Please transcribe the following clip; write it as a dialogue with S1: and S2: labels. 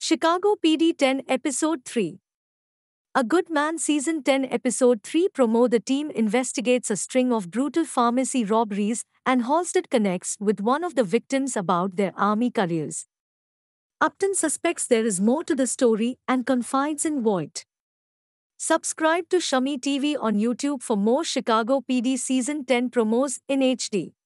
S1: Chicago PD 10 Episode 3. A Good Man Season 10 Episode 3 promo. The team investigates a string of brutal pharmacy robberies, and Halstead connects with one of the victims about their army careers. Upton suspects there is more to the story and confides in Voight. Subscribe to Shami TV on YouTube for more Chicago PD Season 10 promos in HD.